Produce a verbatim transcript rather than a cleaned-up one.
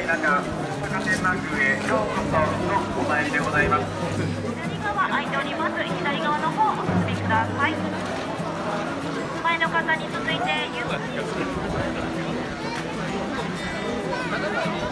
い中、高天満宮へようこそのお参りでございます。 左側空いております。左側の方お進みください。前の方に続いてゆっくり